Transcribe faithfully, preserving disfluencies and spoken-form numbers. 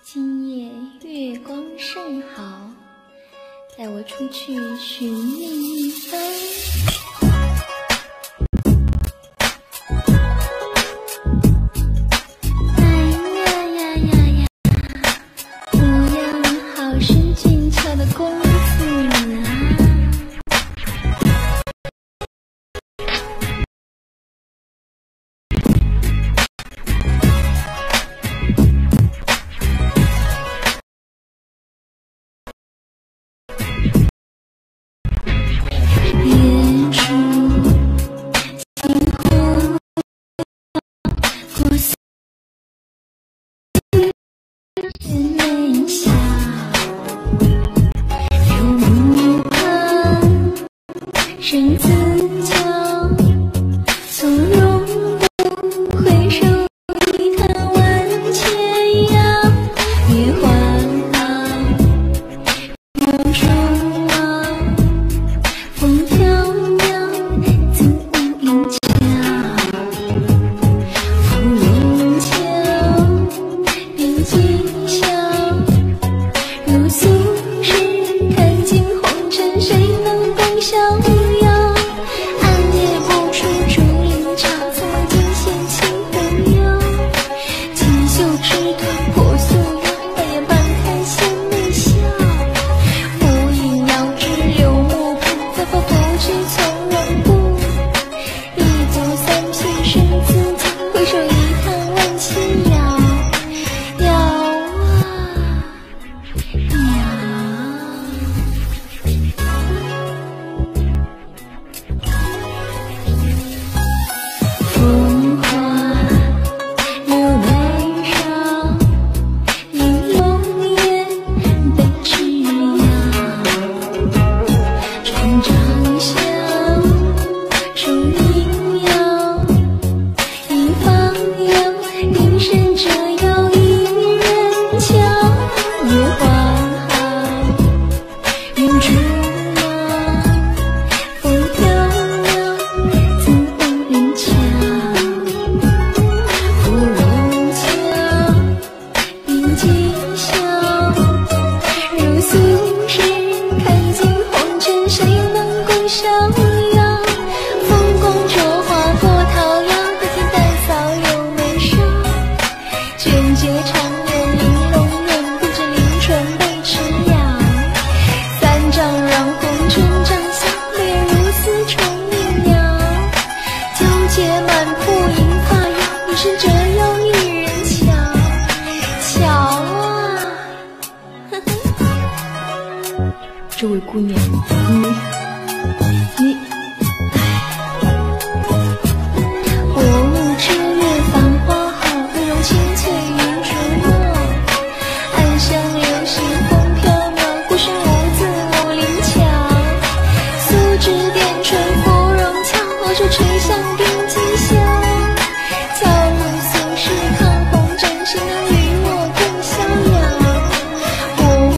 今夜月光甚好，带我出去寻觅一番。哎呀呀呀呀，模样好生俊俏的公子啊！眉下有目光，身自娇，从容不回首，一叹万千扬。月环行，永守望，风飘渺，自无影墙。芙蓉桥，边际。如素世，看尽红尘，谁能共逍遥？暗夜不出竹林潮，曾望尽仙气无忧。锦绣枝头破素腰，半眼半开仙眉笑。无影遥知柳木旁，再否不知从容步。一步三品身自强，回首一叹万千遥。风花柳眉梢，映龙颜被枝桠。船长笑，树影摇，一方有人生折腰一人桥。月华好，云竹马，风飘渺，自无影墙。芙蓉桥，边际笑，如素世，看尽红尘，谁能共逍遥？风光灼花过桃夭，得见淡扫有眉梢。卷睫长眼玲珑眼，不知临春被吃药。三丈让红尘长笑，脸如丝虫鸣鸟。纠结满铺银发摇，一生折腰一人桥。桥啊，呵呵，这位姑娘，你